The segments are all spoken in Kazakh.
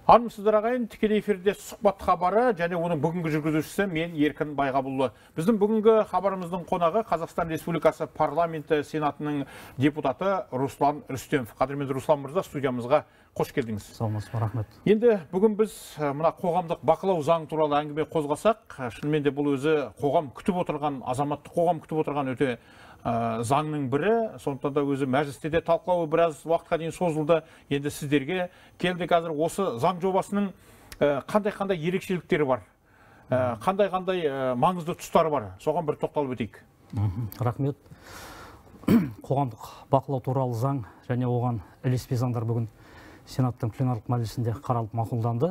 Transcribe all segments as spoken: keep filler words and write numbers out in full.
Армысыздар ағайын, тікелей эфирде сұхбат хабары және оның бүгінгі жүргізушісі мен Еркін Байғабұлы. Біздің бүгінгі хабарымыздың қонағы Қазақстан Республикасы парламенті сенатының депутаты Руслан Рүстемов. Қадірменді Руслан мырза, студиямызға қош келдіңіз. Саламатсыз, рахмет. Енді бүгін біз мына қоғамдық бақылау заң туралы әңгіме қозғасақ, шынымен де бұл өзі қоғам күтіп отырған, азаматтық қоғам күтіп отырған өте заңның бірі, сондықтан да өзі мәжілісте де талқылауы біраз уақытқа дейін созылды. Енді сіздерге келді. Қазір осы заң жобасының қандай-қандай ерекшеліктері бар, қандай-қандай маңызды тұстары бар, соған бір тоқталып өтейік. Рахмет. Қоғамдық бақылау туралы заң және оған ілеспе заңдар бүгін Сенаттың пленарлық мәжілісінде қаралып мақұлданды.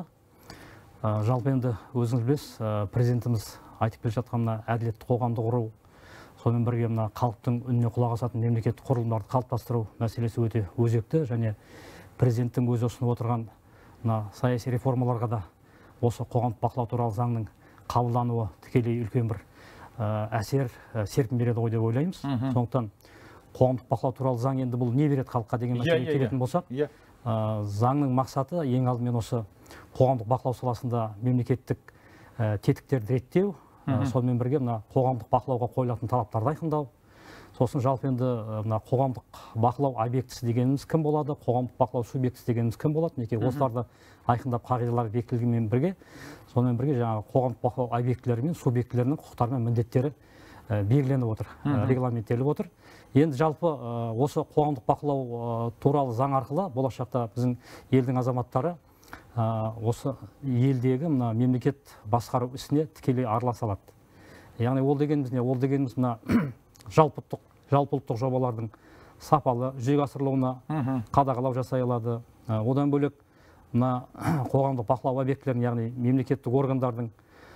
Жалпы енді өзіңіз білесіз, президентіміз айтып келе жатқан әділетті қоғамды құру, сонымен бірге мына халықтың үніне құлақ асатын мемлекеттік құрылымдарды қалыптастыру мәселесі өте өзекті, және президенттің өзі ұсынып отырған мына саяси реформаларға да осы қоғамдық бақылау туралы заңның қабылдануы тікелей үлкен бір әсер, серпін береді ғой деп ойлаймыз. Сондықтан қоғамдық бақылау туралы заң енді бұл не береді халыққа деген мәселеге келетін болсақ, заңның мақсаты ең алдымен осы қоғамдық бақылау саласында мемлекеттік тетіктерді реттеу, сонымен бірге мына қоғамдық бақылауға қойылатын талаптарды айқындау. Сосын жалпы енді мына қоғамдық бақылау объектісі дегеніміз кім болады, қоғамдық бақылау субъектісі дегеніміз кім болады, неге осыларды айқындап қағидалар бекітілгенмен бірге, сонымен бірге жаңағы қоғамдық бақылау объектілері мен субъектілерінің құқықтары мен міндеттері белгіленіп отыр, регламенттеліп отыр. Енді жалпы осы қоғамдық бақылау туралы заң арқылы болашақта біздің елдің азаматтары осы елдегі мына мемлекет басқару ісіне тікелей араласа алады. Яғни ол дегеніміз не? Ол дегеніміз мына жалпы ұлттық жобалардың сапалы жүзеге асырылуына қадағалау жасай алады. Одан бөлек мына қоғамдық бақылау объектілерін, яғни мемлекеттік органдардың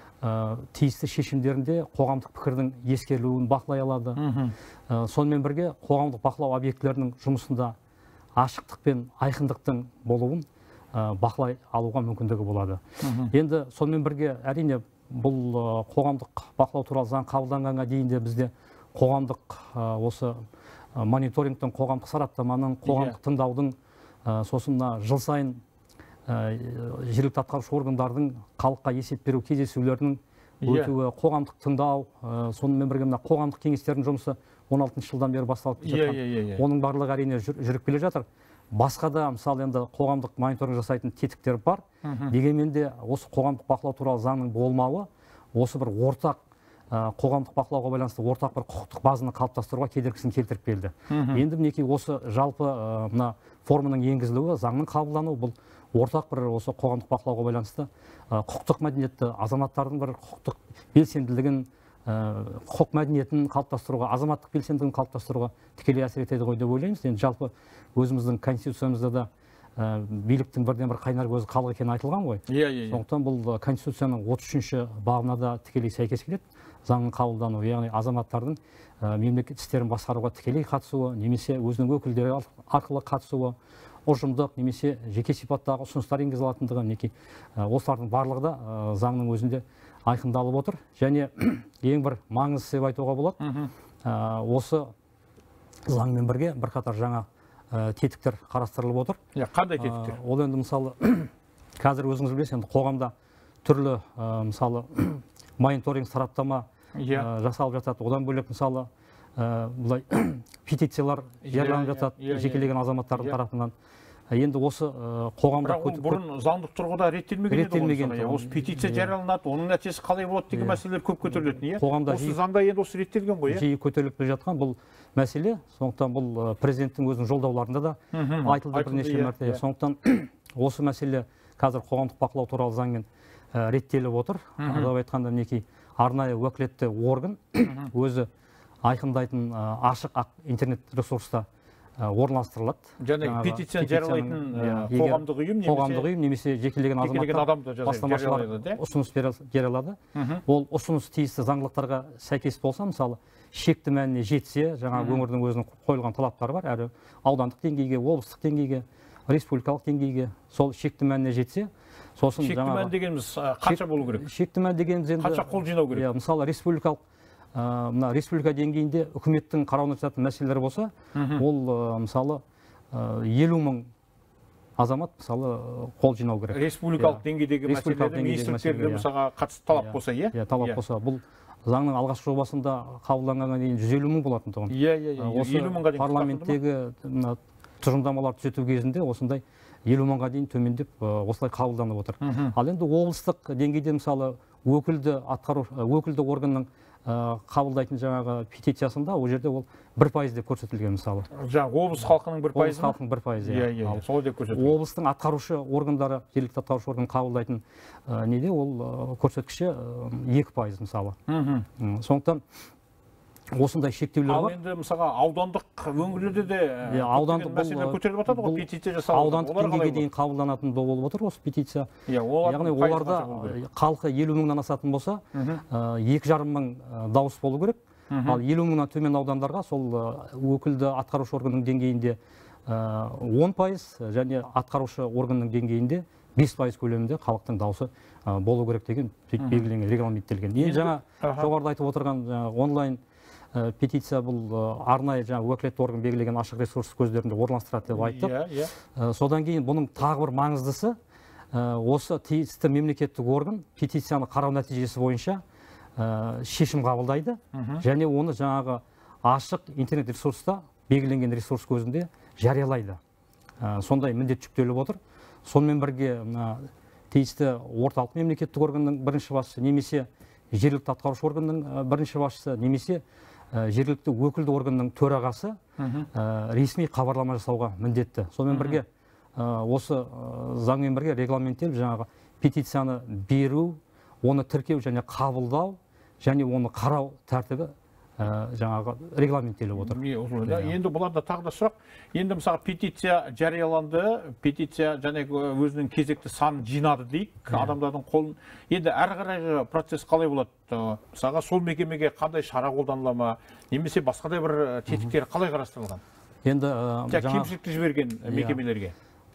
тиісті шешімдерінде қоғамдық пікірдің ескерілуін бақылай алады. Сонымен бірге қоғамдық бақылау объектілерінің жұмысында ашықтық пен айқындықтың болуын бақылай алуға мүмкіндігі болады. Енді сонымен бірге әрине бұл қоғамдық бақылау туралы заң қабылданғанға дейін де бізде қоғамдық осы мониторингтің, қоғамдық сараптаманың, қоғамдық тыңдаудың, сосын жыл сайын жергілікті атқарушы органдардың халыққа есеп беру кездесулерінің өтуі, қоғамдық тыңдау, сонымен бірге мына қоғамдық кеңестердің жұмысы он алтыншы жылдан бері басталып жатқан. Оның барлығы әрине жүріп келе жатыр. Басқа да мысалы енді қоғамдық мониторинг жасайтын тетіктер бар. Дегенмен де осы қоғамдық бақылау туралы заңның болмауы осы бір ортақ қоғамдық бақылауға байланысты ортақ бір құқықтық базаны қалыптастыруға кедергісін келтіріп келді. Енді мінекей осы жалпы мына форманың енгізілуі, заңның қабылдануы бұл ортақ бір осы қоғамдық бақылауға байланысты құқықтық мәдениетті, азаматтардың бір құқықтық белсенділігін, құқық мәдениетін қалыптастыруға, азаматтық белсенділігін қалыптастыруға тікелей әсер етеді ғой деп ойлаймыз. Енді жалпы өзіміздің конституциямызда да биліктің бірден бір қайнар көзі халық екені айтылған ғой. Сондықтан бұл конституцияның отыз үшінші бабына да тікелей сәйкес келеді. Заңның қабылдануы, яғни азаматтардың мемлекет істерін басқаруға тікелей қатысуы, немесе өзінің өкілдері арқылы қатысуы, ұжымдық немесе жеке сипаттағы ұсыныстар енгізе алатындығы, мінекей осылардың барлығы да заңның өзінде айқындалып отыр. Және ең бір маңызды деп айтуға болады, осы заңмен бірге бірқатар жаңа тетіктер қарастырылып отыр. Қандай тетіктер? Ол енді мысалы қазір өзіңіз білесіз, енді қоғамда түрлі мысалы мониторинг сараптама жасалып жатады. Одан бөлек мысалы бұлай петициялар жарияланып жатады жекелеген азаматтардың тарапынан. Енді осы қоғамда бұрын заңдық тұрғыда реттелмеген еді ғой. Осы петиция жарияланады, оның нәтижесі қалай болады деген мәселелер көп көтерілетін. Осы заңда енді осы реттелген ғой. Жиі көтеріліп келе жатқан бұл мәселе. Сондықтан бұл президенттің өзінің жолдауларында да айтылды бірнеше мәрте. Сондықтан осы мәселе қазір қоғамдық бақылау туралы заңмен реттеліп отыр. Атап айтқанда мінекей арнайы уәкілетті орган өзі айқындайтын ашық интернет ресурста орналастырылады. Және петицияны жариялайтын қоғамдық ұйым қоғамдық ұйым немесе жекелеген азаматтар бастамашылар ұсыныс бере алады. Ол ұсыныс тиісті заңдылықтарға сәйкес болса, мысалы шекті мәніне жетсе, жаңа өңірдің өзінің қойылған талаптары бар, әрі аудандық деңгейге, облыстық деңгейге, республикалық деңгейге, сол шекті мәніне жетсе, сосын шекті мән дегеніміз қанша болу керек? Шекті мән дегеніміз енді қанша қол жинау керек? Мысалы республикалық мына республика деңгейінде үкіметтің қарауына жататын мәселелер болса, ол мысалы елу мың азамат мысалы қол жинау керек. Республикалық деңгейдегі мәселелерді министрліктерге мысалға қатысты талап болса, иә? Иә, талап болса. Бұл заңның алғашқы жобасында қабылданғанға дейін жүз елу мың болатын тұғын. Иә, иә, елу мыңға дейін. Парламенттегі тұжырымдамалар түзету кезінде осындай елу мыңға дейін төмендеп осылай қабылданып отыр. Ал енді облыстық деңгейде мысалы өкілді атқару өкілді органның қабылдайтын жаңағы петициясында ол жерде ол бір пайыз деп көрсетілген мысалы. Жаңағы облыс халқының бір пайызы. Облыс халқының бір пайызы. Иә, иә, солай деп көрсетілген. Облыстың атқарушы органдары, жергілікті атқарушы орган қабылдайтын неде ол көрсеткіші екі пайыз мысалы. Сондықтан осындай шектеулер бар. Ал енді мысалға аудандық өңірлерде де аудандық мәселелер көтеріліп жатады ғой, петиция жасалып. Аудандық деңгейге дейін қабылданатын болып отыр осы петиция. Яғни оларда халқы елу мыңнан асатын болса, екі жарым мың дауыс болу керек. Ал елу мыңнан төмен аудандарға сол өкілді атқарушы органның деңгейінде он пайыз және атқарушы органның деңгейінде бес пайыз көлемінде халықтың дауысы болу керек деген белгіленген, регламенттелген. Енді жаңа жоғарыда айтып отырған онлайн петиция бұл арнайы жаңа уәкілетті орган белгілеген ашық ресурс көздерінде орналастырады деп айттық. Содан кейін бұның тағы бір маңыздысы осы тиісті мемлекеттік орган петицияны қарау нәтижесі бойынша шешім қабылдайды және оны жаңағы ашық интернет ресурста белгіленген ресурс көзінде жариялайды. Сондай міндет жүктеліп отыр. Сонымен бірге тиісті орталық мемлекеттік органның бірінші басшысы немесе жергілікті атқарушы органның бірінші басшысы немесе жергілікті өкілді органның төрағасы ресми хабарлама жасауға міндетті. Сонымен бірге осы заңмен бірге регламенттеліп жаңағы петицияны беру, оны тіркеу және қабылдау және оны қарау тәртібі жаңағы регламенттеліп отыр. Енді бұларда тағы да сұрақ. Енді мысалы петиция жарияланды, петиция және өзінің кезекті санын жинады дейік, адамдардың қолын. Енді әрі қарайғы процесс қалай болады? Мысалға сол мекемеге қандай шара қолданыла ма, немесе басқадай бір тетіктері қалай қарастырылған? Енді кемшілікті жіберген мекемелерге.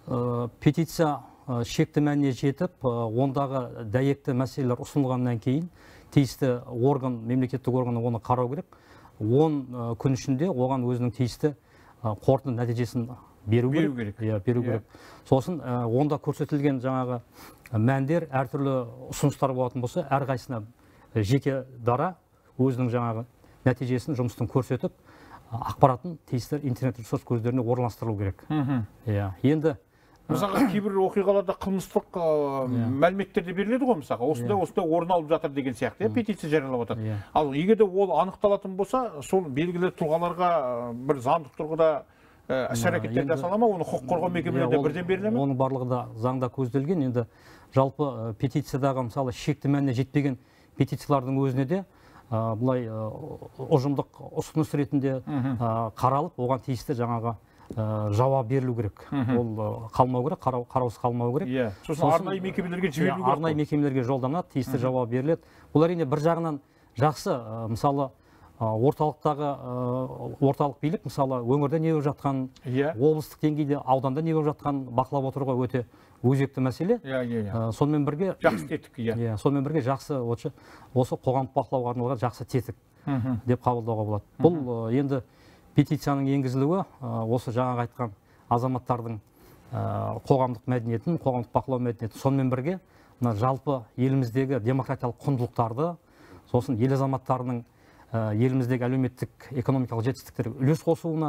Петиция шекті мәніне жетіп, ондағы дәйекті мәселелер ұсынылғаннан кейін тиісті орган, мемлекеттік органы оны қарау керек. он күн ішінде оған өзінің тиісті қорытынды нәтижесін беру керек. Беру керек. Сосын онда көрсетілген жаңағы мәндер әртүрлі ұсыныстар болатын болса, әрқайсысына жеке дара өзінің жаңағы нәтижесін, жұмыстың көрсетіп, ақпаратын тиісті интернет ресурс көздеріне орналастырылу керек. Енді мысалға кейбір оқиғаларда қылмыстық мәліметтер де беріледі ғой, мысалға осындай осындай орын алып жатыр деген сияқты петиция жариялап жатыр. Ал егер де ол анықталатын болса, сол белгілі тұлғаларға бір заңдық тұрғыда іс-әрекеттер жасала ма, оны құқық қорғау мекемелерінде бірден беріле ме? Оның барлығы да заңда көзделген. Енді жалпы петициядағы мысалы шекті мәніне жетпеген петициялардың өзіне де бұлай ұжымдық ұсыныс ретінде қаралып, оған тиісті жаңағы жауап берілу керек. Ол қалмау керек, қараусыз қалмау керек. Сосын арнайы мекемелерге жіберілу керек. Арнайы мекемелерге жолданады, тиісті жауап беріледі. Бұл әрине бір жағынан жақсы, мысалы орталықтағы орталық билік мысалы өңірде не болып жатқан, облыстық деңгейде ауданда не болып жатқан бақылап отыруға өте өзекті мәселе. Сонымен бірге жақсы тетік. Сонымен бірге жақсы осы қоғамдық бақылауға арналған жақсы тетік деп қабылдауға болады. Бұл енді петицияның енгізілуі осы жаңағы айтқан азаматтардың қоғамдық мәдениетін, қоғамдық бақылау мәдениетін, сонымен бірге жалпы еліміздегі демократиялық құндылықтарды, сосын ел азаматтарының еліміздегі әлеуметтік экономикалық жетістіктерге үлес қосуына,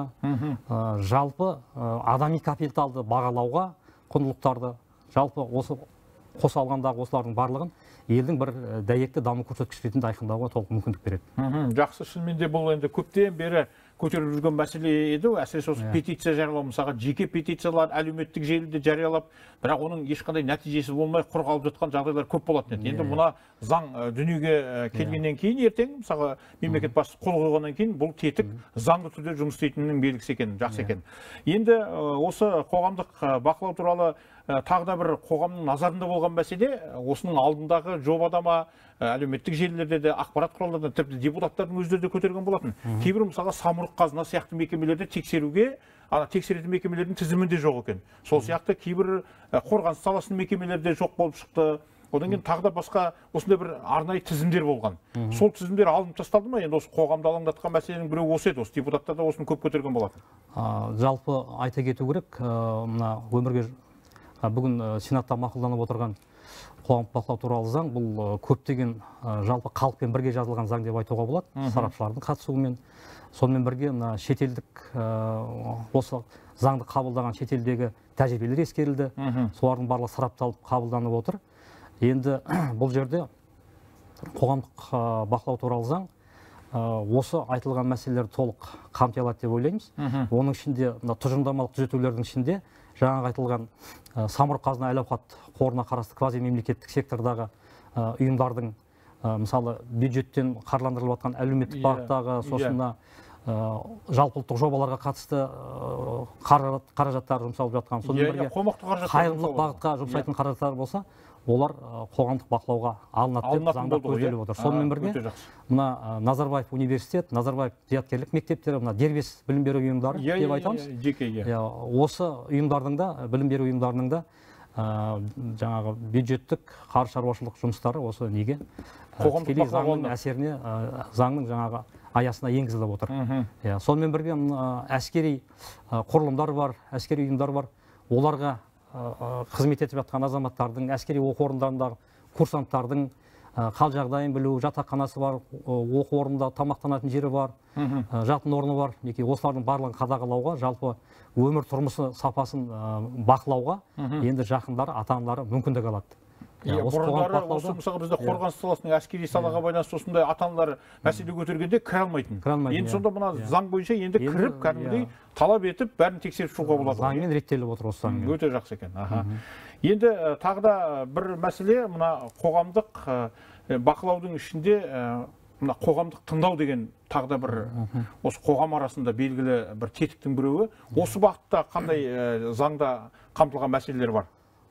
жалпы адами капиталды бағалауға, құндылықтарды, жалпы осы қоса алғандағы осылардың барлығын елдің бір дәйекті даму көрсеткіші ретінде айқындауға толық мүмкіндік береді. Жақсы, шынымен де бұл енді көптен бері көтеріліп жүрген мәселе еді. Әсіресе осы петиция жариялау, мысалға жеке петициялар әлеуметтік желіде жариялап, бірақ оның ешқандай нәтижесі болмай құр қалып жатқан жағдайлар көп болатын еді. Енді мына заң дүниеге келгеннен кейін ертең, мысалға мемлекет басшысы қол қойғаннан кейін бұл тетік заңды түрде жұмыс істейтінінің белгісі екен, жақсы екен. Енді осы қоғамдық бақылау туралы тағы да бір қоғамның назарында болған мәселе, осының алдындағы жобада ма, әлеуметтік желілерде де, ақпарат құралдарында, тіпті депутаттардың өздері де көтерген болатын. Кейбір мысалға самұрық қазына сияқты мекемелерді тексеруге, тексеретін мекемелердің тізімінде жоқ екен. Сол сияқты кейбір қорғаныс саласының мекемелерде жоқ болып шықты. Одан кейін тағы да басқа осындай бір арнайы тізімдер болған. Сол тізімдер алынып тасталды ма? Енді осы қоғамды алаңдатқан мәселенің біреуі осы еді. Осы депутаттар да осыны көп көтерген болатын. Жалпы айта кету керек, мына өмірге бүгін Сенатта мақұлданып отырған қоғамдық бақылау туралы заң бұл көптеген жалпы халықпен бірге жазылған заң деп айтуға болады, сарапшылардың қатысуымен. Сонымен бірге мына шетелдік осы заңды қабылдаған шетелдегі тәжірибелер ескерілді. Солардың барлығы сарапталып қабылданып отыр. Енді бұл жерде қоғамдық бақылау туралы заң осы айтылған мәселелерді толық қамти алады деп ойлаймыз. Оның ішінде тұжырымдамалық түзетулердің ішінде жаңағы айтылған самұрық қазына әл-ауқат қорына қарасты квази мемлекеттік сектордағы ұйымдардың мысалы бюджеттен қаржыландырылып жатқан әлеуметтік бағыттағы сосын жалпы ұлттық жобаларға қатысты қаражаттар жұмсалып жатқан, сонымен бірге қайырымдылық бағытқа жұмсайтын қаражаттар болса, олар қоғамдық бақылауға алынады деп заңда көзделіп отыр. Сонымен бірге мына Назарбаев университет, Назарбаев зияткерлік мектептері, мына дербес білім беру ұйымдары деп айтамыз. Осы ұйымдардың да, білім беру ұйымдарының да жаңағы бюджеттік қаржы шаруашылық жұмыстары осы неге тікелей заңның әсеріне, заңның жаңағы аясына енгізіліп отыр. Сонымен бірге әскери құрылымдар бар, әскери ұйымдар бар. Оларға қызмет етіп жатқан азаматтардың, әскери оқу орындарындағы курсанттардың қал жағдайын білу, жатақханасы бар, оқу орнында тамақтанатын жері бар, жатын орны бар. Осылардың барлығын қадағалауға, жалпы өмір тұрмысы сапасын бақылауға енді жақындары, ата-аналары мүмкіндік алады. Бұрындары осы мысалы бізде қорғаныс саласының әскери салаға байланысты осындай ата-аналар мәселе көтергенде кіре алмайтын. Енді сонда мына заң бойынша енді кіріп кәдімгідей талап етіп бәрін тексеріп шығуға болады. Заңмен реттеліп отыр осы заңмен. Өте жақсы екен. Енді тағы да бір мәселе, мына қоғамдық бақылаудың ішінде мына қоғамдық тыңдау деген тағы да бір осы қоғам арасында белгілі бір тетіктің біреуі. Осы бағытта қандай заңда қамтылған мәселелер бар?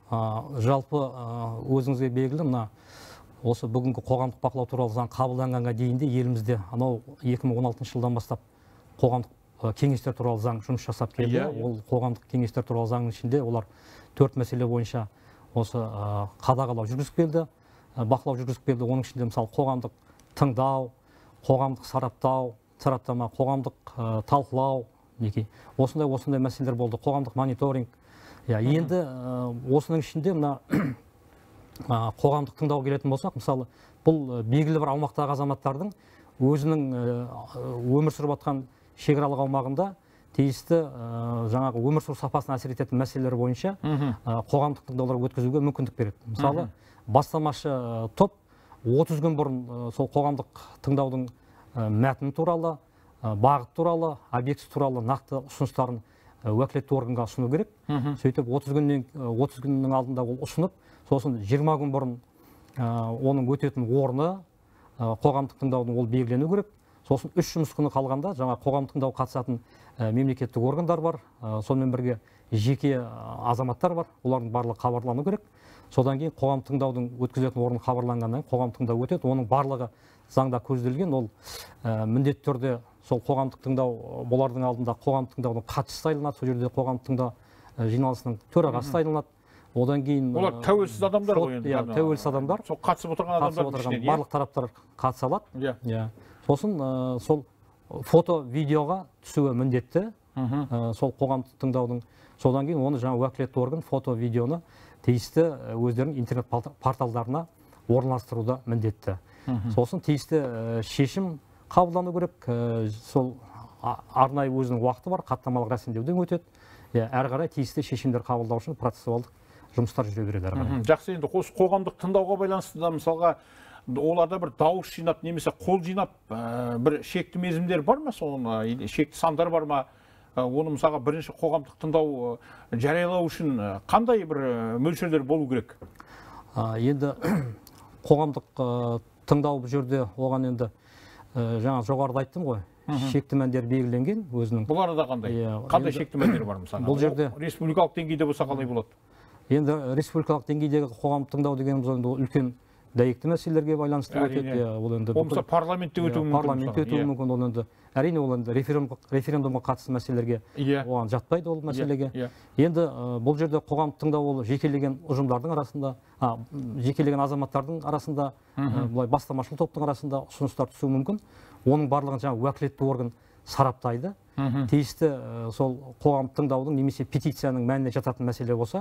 Жалпы өзіңізге белгілі, мына осы бүгінгі қоғамдық бақылау туралы заң қабылданғанға дейінде елімізде анау екі мың он алтыншы жылдан бастап қоғамдық кеңестер туралы заң жұмыс жасап келді. Ол қоғамдық кеңестер туралы заңның ішінде олар төрт мәселе бойынша осы қадағалау жүргізіп келді, бақылау жүргізіп келді. Оның ішінде мысалы қоғамдық тыңдау, қоғамдық сараптау, сараптама, қоғамдық талқылау, осындай осындай мәселелер болды. Қоғамдық мониторинг. Енді осының ішінде мына қоғамдық тыңдау келетін болсақ, мысалы, бұл белгілі бір аумақтағы азаматтардың өзінің өмір сүріп жатқан шекаралық аумағында тиісті жаңағы өмір сүру сапасына әсер ететін мәселелер бойынша қоғамдық тыңдаулар өткізуге мүмкіндік береді. Мысалы, бастамашы топ отыз күн бұрын сол қоғамдық тыңдаудың мәтіні туралы, бағыт туралы, объектісі туралы нақты ұсыныстарын уәкілетті органға ұсыну керек. Сөйтіп отыз күннің алдында ол ұсынып, сосын жиырма күн бұрын оның өтетін орны, қоғамдық тыңдаудың ол белгілену керек. Сосын үш жұмыс күні қалғанда жаңа қоғамдық тыңдау қатысатын мемлекеттік органдар бар, сонымен бірге жеке азаматтар бар, олардың барлығы хабарлану керек. Содан кейін қоғамдық тыңдаудың өткізетін орны хабарланғаннан кейін қоғамдық тыңдау өтеді. Оның барлығы заңда көзделген, ол міндетті түрде сол қоғамдық тыңдау болардың алдында қоғамдық тыңдаудың хатшысы сайланады, сол жерде қоғамдық тыңдау жиналысының төрағасы сайланады. Одан кейін олар тәуелсіз адамдар ғой енді. Тәуелсіз адамдар. Сол қатысып отырған адамдар ішінен барлық тараптар қатыса алады. Сосын сол фото, видеоға түсуі міндетті. Сол қоғамдық тыңдаудың. Содан кейін оны жаңа уәкілетті орган фото, видеоны тиісті өздерінің интернет порталдарына орналастыруда міндетті. Сосын тиісті шешім қабылдану керек. Сол арнайы өзінің уақыты бар, хаттамалық рәсімдеуден өтеді. Әрі қарай тиісті шешімдер қабылдау үшін процессуалдық жұмыстар жүре береді әрі қарай. Жақсы, енді қоғамдық тыңдауға байланысты да мысалға оларда бір дауыс жинап немесе қол жинап бір шекті мерзімдер бар ма, соның шекті сандар бар ма? Оны мысалға бірінші қоғамдық тыңдау жариялау үшін қандай бір мөлшерлер болу керек? Енді қоғамдық тыңдау бұл жерде оған енді жаңа жоғарыда айттым ғой, шекті мәндер белгіленген өзінің. Бұл арада қандай? Қандай шекті мәндер бар мысалға? Бұл жерде республикалық деңгейде болса қалай болады? Енді республикалық деңгейдегі қоғамдық тыңдау дегеніміз енді үлкен дәйекті мәселелерге байланысты өтеді. Ол енді парламентте өтуі мүмкін. Парламентте өтуі мүмкін. Ол енді әрине ол енді референдумға қатысты мәселелерге оған жатпайды ол мәселеге. Енді бұл жерде қоғамдық тыңдау ол жекелеген ұжымдардың арасында, жекелеген азаматтардың арасында, былай бастамашыл топтың арасында ұсыныстар түсуі мүмкін. Оның барлығын жаңа уәкілетті орган сараптайды. Тиісті сол қоғамдық тыңдаудың немесе петицияның мәніне жататын мәселе болса,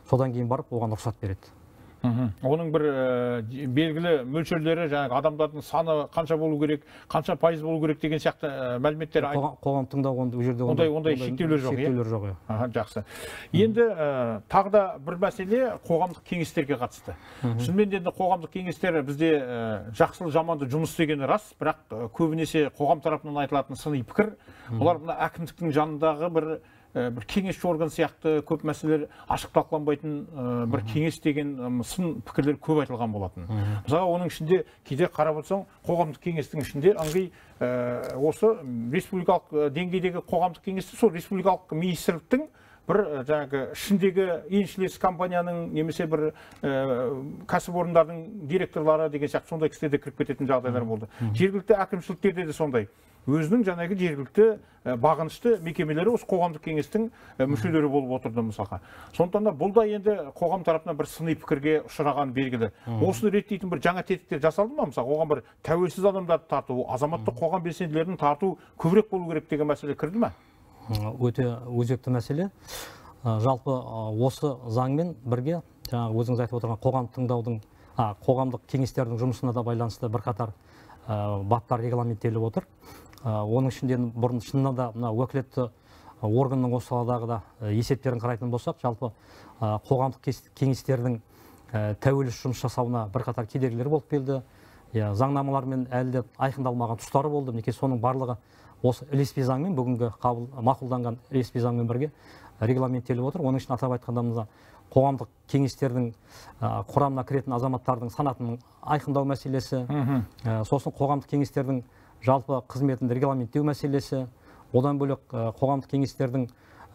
содан кейін барып оған рұқсат береді. Оның бір белгілі мөлшерлері, жаңағы адамдардың саны қанша болу керек, қанша пайыз болу керек деген сияқты мәліметтер. Қоғам тыңдау ол жерде ондай ондай шектеулер жоқ. Шектеулер жоқ. Аха, жақсы. Енді тағы да бір мәселе қоғамдық кеңестерге қатысты. Шынымен де қоғамдық кеңестер бізде жақсылы жаманды жұмыс істегені рас, бірақ көбінесе қоғам тарапынан айтылатын сыни пікір, олар мына әкімдіктің жанындағы бір бір кеңесші орган сияқты көп мәселелер ашық талқыланбайтын бір кеңес деген сын пікірлер көп айтылған болатын. Мысалға, оның ішінде кейде қарап отырсаң, қоғамдық кеңестің ішінде аңғи осы республикалық деңгейдегі қоғамдық кеңесті сол республикалық министрліктің бір жаңағы ішіндегі еншілес компанияның немесе бір кәсіпорындардың директорлары деген сияқты сондай кісілер де кіріп кететін жағдайлар болды. Жергілікті әкімшіліктерде де сондай. Өзінің жаңағы жергілікті бағынышты мекемелері осы қоғамдық кеңестің мүшелері болып отырды мысалға. Сондықтан да бұл да енді қоғам тарапынан бір сыни пікірге ұшыраған белгілі. Осыны реттейтін бір жаңа тетіктер жасалды ма? Мысалы, оған бір тәуелсіз адамдарды тарту, азаматтық қоғам белсенділерін тарту көбірек болу керек деген мәселе кірді ме? Өте өзекті мәселе. Жалпы осы заңмен бірге жаңағы өзіңіз айтып отырған қоғам тыңдаудың, қоғамдық кеңестердің жұмысына да байланысты бірқатар баптар регламенттеліп отыр. Оның ішінде бұрын шынында да мына уәкілетті органның осы саладағы да есептерін қарайтын болсақ, жалпы қоғамдық кеңестердің тәуелсіз жұмыс жасауына бірқатар кедергілер болып келді. Заңнамалармен әлі де айқындалмаған тұстары болды. Мінекей соның барлығы осы ілеспе заңмен, бүгінгі мақұлданған ілеспе заңмен бірге регламенттеліп отыр. Оның үшін атап айтқанда мына қоғамдық кеңестердің құрамына кіретін азаматтардың санатының айқындау мәселесі, сосын қоғамдық кеңестердің жалпы қызметін регламенттеу мәселесі, одан бөлек қоғамдық кеңестердің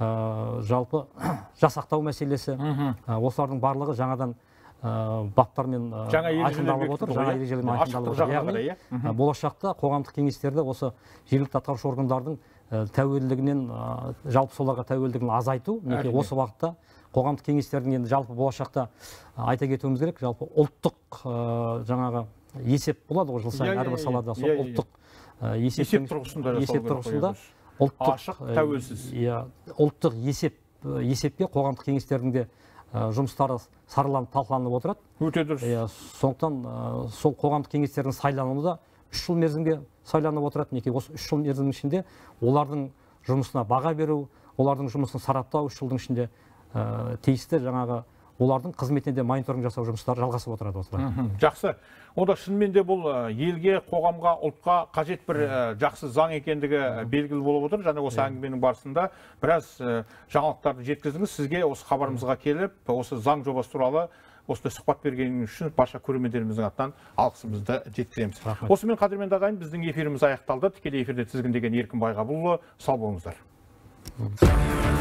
жалпы жасақтау мәселесі, осылардың барлығы жаңадан баптармен айқындалып отыр, жаңа ережелермен айқындалып отыр. Яғни болашақта қоғамдық кеңестерді осы жергілікті атқарушы органдардың тәуелділігінен, жалпы соларға тәуелділігін азайту, осы уақытта қоғамдық кеңестердің енді жалпы болашақта айта кетуіміз керек, жалпы ұлттық жаңағы есеп болады ғой жыл сайын әрбір салада, сол ұлттық есеп тұрғысында ашық, тәуелсіз. Ұлттық есепке қоғамдық кеңестердің де жұмыстары сараланып талқыланып отырады. Өте дұрыс. Сондықтан сол қоғамдық кеңестердің сайлануы да үш жыл мерзімге сайланып отырады. Неке осы үш жыл мерзімнің ішінде олардың жұмысына баға беру, олардың жұмысын сараптау үш жылдың ішінде тиісті жаңағы олардың қызметіне де мониторинг жасау жұмыстары жалғасып отырады осылай. Жақсы. Онда шынымен де бұл елге, қоғамға, ұлтқа қажет бір жақсы заң екендігі белгілі болып отыр. Және осы әңгіменің барысында біраз жаңалықтарды жеткіздіңіз. Сізге осы хабарымызға келіп, осы заң жобасы туралы осындай сұхбат бергеніңіз үшін барша көрермендеріміздің атынан алғысымызды жеткіземіз. Осымен қадірменді ағайын, біздің эфиріміз аяқталды. Тікелей эфирде тізгіндеген Еркін Байғабылұлы, сау болыңыздар.